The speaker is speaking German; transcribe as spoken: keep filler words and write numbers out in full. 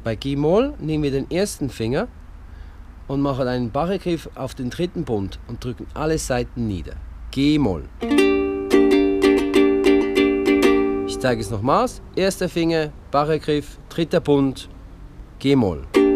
Bei G-Moll nehmen wir den ersten Finger und machen einen Barregriff auf den dritten Bund und drücken alle Saiten nieder. G-Moll. Ich zeige es nochmals. Erster Finger, Barregriff, dritter Bund, G-Moll.